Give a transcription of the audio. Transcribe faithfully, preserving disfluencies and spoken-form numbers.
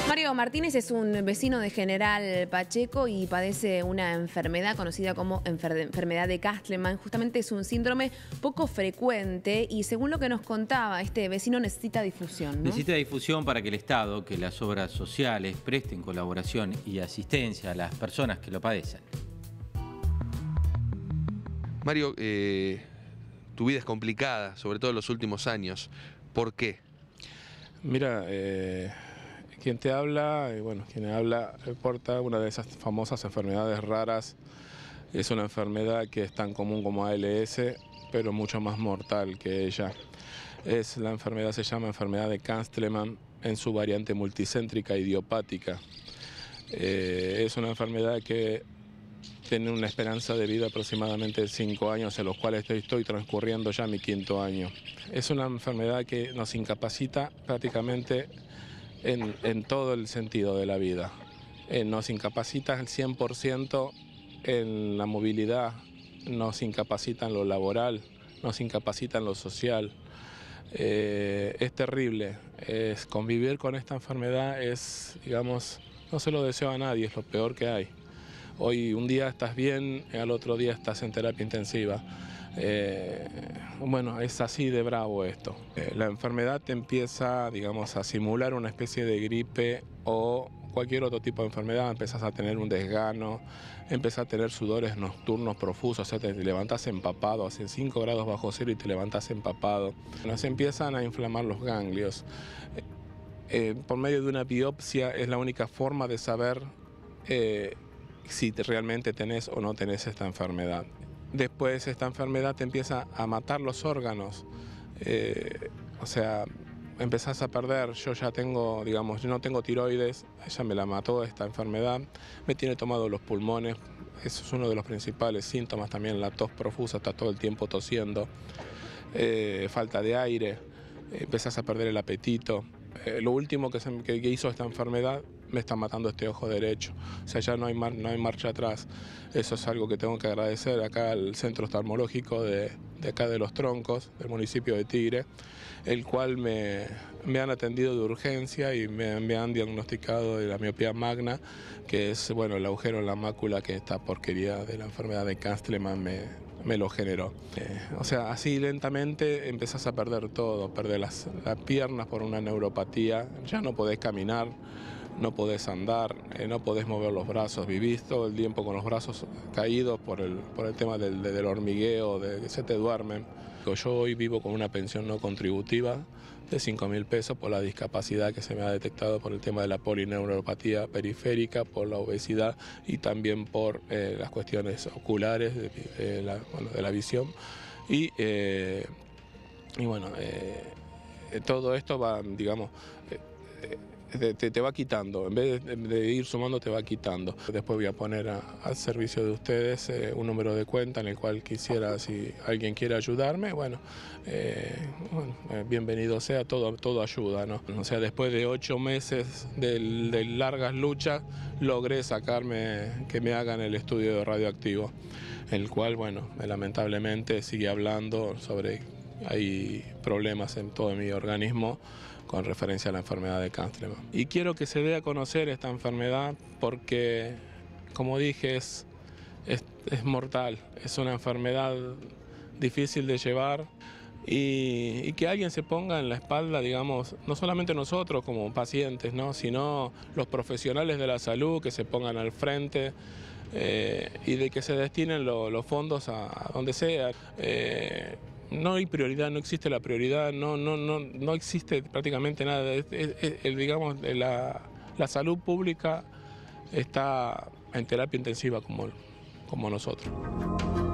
Mario Martínez es un vecino de General Pacheco y padece una enfermedad conocida como enfer enfermedad de Castleman. Justamente es un síndrome poco frecuente y según lo que nos contaba, este vecino necesita difusión, ¿no? Necesita difusión para que el Estado, que las obras sociales presten colaboración y asistencia a las personas que lo padecen. Mario, eh, tu vida es complicada, sobre todo en los últimos años. ¿Por qué? Mira, eh, quien te habla, eh, bueno, quien habla porta una de esas famosas enfermedades raras. Es una enfermedad que es tan común como A L S, pero mucho más mortal que ella. Es, la enfermedad se llama enfermedad de Castleman en su variante multicéntrica idiopática. Eh, es una enfermedad que tiene una esperanza de vida aproximadamente de cinco años, en los cuales estoy, estoy transcurriendo ya mi quinto año. Es una enfermedad que nos incapacita prácticamente en, en todo el sentido de la vida. Eh, nos incapacita al cien por ciento en la movilidad, nos incapacita en lo laboral, nos incapacita en lo social. Eh, es terrible. Es, convivir con esta enfermedad es, digamos, no se lo deseo a nadie, es lo peor que hay. Hoy un día estás bien, al otro día estás en terapia intensiva. Eh, bueno, es así de bravo esto. Eh, la enfermedad te empieza, digamos, a simular una especie de gripe o cualquier otro tipo de enfermedad. Empiezas a tener un desgano, empiezas a tener sudores nocturnos profusos, o sea, te levantas empapado, hace cinco grados bajo cero y te levantas empapado. Nos empiezan a inflamar los ganglios. Eh, eh, por medio de una biopsia es la única forma de saber eh, si realmente tenés o no tenés esta enfermedad. Después esta enfermedad te empieza a matar los órganos, eh, o sea, empezás a perder. Yo ya tengo, digamos, yo no tengo tiroides, ella me la mató esta enfermedad, me tiene tomado los pulmones, eso es uno de los principales síntomas, también la tos profusa, está todo el tiempo tosiendo, eh, falta de aire, eh, empezás a perder el apetito. Eh, lo último que, se, que, que hizo esta enfermedad, me está matando este ojo derecho, o sea, ya no hay, mar, no hay marcha atrás. Eso es algo que tengo que agradecer acá al centro oftalmológico de, de acá de Los Troncos, del municipio de Tigre, el cual me, me han atendido de urgencia y me, me han diagnosticado de la miopía magna, que es, bueno, el agujero en la mácula que esta porquería de la enfermedad de Castleman me, me lo generó. Eh, o sea, así lentamente empezás a perder todo, perder las, las piernas por una neuropatía, ya no podés caminar, no podés andar, eh, no podés mover los brazos, vivís todo el tiempo con los brazos caídos por el, por el tema del, del hormigueo, de que se te duermen. Yo hoy vivo con una pensión no contributiva de cinco mil pesos por la discapacidad que se me ha detectado por el tema de la polineuropatía periférica, por la obesidad y también por eh, las cuestiones oculares de, eh, la, bueno, de la visión. Y, eh, y bueno, eh, todo esto va, digamos, eh, Te, te, te va quitando, en vez de, de ir sumando te va quitando. Después voy a poner a, al servicio de ustedes eh, un número de cuenta en el cual quisiera, si alguien quiere ayudarme, bueno, eh, bueno eh, bienvenido sea, todo, todo ayuda, ¿no? O sea, después de ocho meses de, de largas luchas, logré sacarme, que me hagan el estudio de radioactivo, el cual, bueno, lamentablemente sigue hablando sobre, hay problemas en todo mi organismo con referencia a la enfermedad de Castleman. Y quiero que se dé a conocer esta enfermedad porque, como dije, es, es, es mortal, es una enfermedad difícil de llevar y, y que alguien se ponga en la espalda, digamos, no solamente nosotros como pacientes, ¿no?, sino los profesionales de la salud que se pongan al frente eh, y de que se destinen lo, los fondos a, a donde sea. Eh, No hay prioridad, no existe la prioridad, no, no, no, no existe prácticamente nada. Es, es, es, digamos, la, la salud pública está en terapia intensiva como, como nosotros.